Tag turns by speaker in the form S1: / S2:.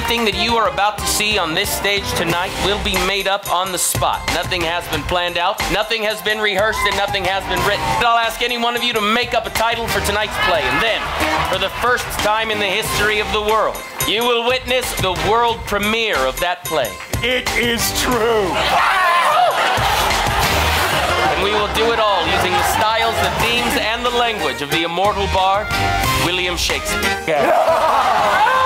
S1: Everything that you are about to see on this stage tonight will be made up on the spot. Nothing has been planned out, nothing has been rehearsed, and nothing has been written. I'll ask any one of you to make up a title for tonight's play, and then, for the first time in the history of the world, you will witness the world premiere of that play.
S2: It is true.
S1: And we will do it all using the styles, the themes, and the language of the immortal bard, William Shakespeare.
S2: Yeah.